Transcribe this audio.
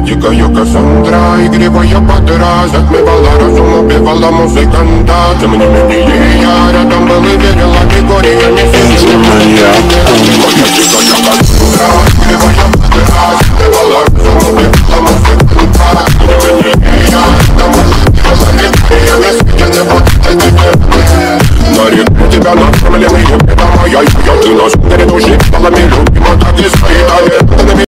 Дикая Кассандра, игривая подра, затмевала разум, убивала музыканта. Тем не менее я рядом был и верил, а Григорий я не сидел. Моя дикая Кассандра, игривая подра, затмевала разум, убивала музыканта. Тем не менее я рядом был и верил, а Григорий я не сидел. На реке тебя накормленные, это моя я, ты на сундере души, полами любима, так и стоит,